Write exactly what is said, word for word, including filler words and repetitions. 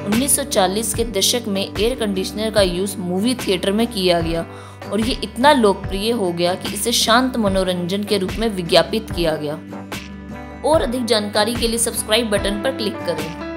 उन्नीस सौ चालीस के दशक में एयर कंडीशनर का यूज़ मूवी थिएटर में किया गया और ये इतना लोकप्रिय हो गया कि इसे शांत मनोरंजन के रूप में विज्ञापित किया गया। और अधिक जानकारी के लिए सब्सक्राइब बटन पर क्लिक करें।